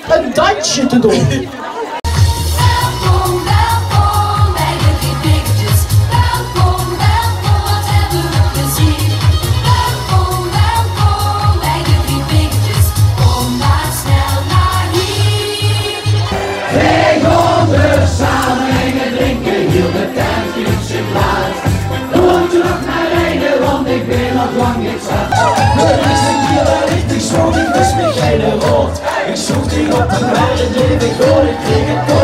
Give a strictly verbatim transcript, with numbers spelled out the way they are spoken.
een dansje te doen. Ik zoek die op de mijne, ik hoor, ik kreeg het